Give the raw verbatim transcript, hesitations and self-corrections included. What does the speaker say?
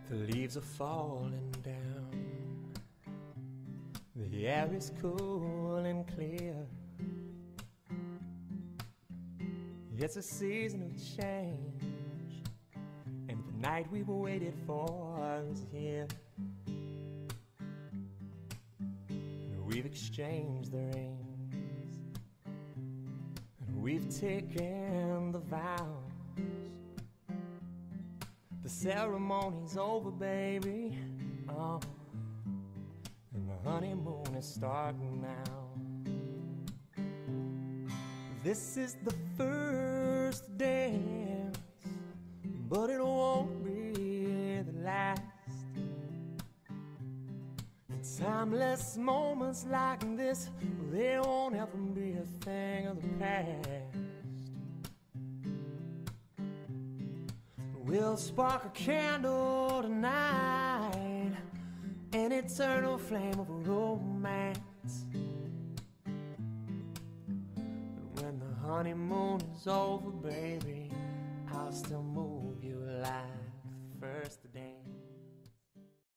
The leaves are falling down, the air is cool and clear. It's a season of change, and the night we've waited for is here. And we've exchanged the rings, and we've taken the vows. The ceremony's over, baby, oh, and the honeymoon is starting now. This is the first dance, but it won't be the last. The timeless moments like this, they won't ever be a thing of the past. We'll spark a candle tonight, an eternal flame of romance. And when the honeymoon is over, baby, I'll still move you like the first